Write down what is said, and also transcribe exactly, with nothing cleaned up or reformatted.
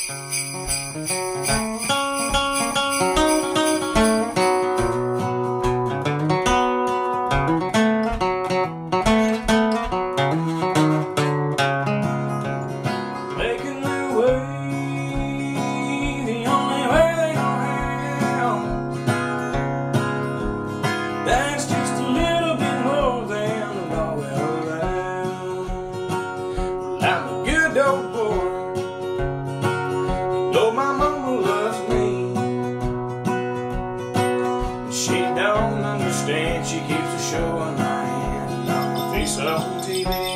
Making their way the only way they know how. That's just a little bit more than the law will allow. Well, I'm a good old boy. You know my mama loves me. She don't understand. She keeps a show on my hand, not my face on T V.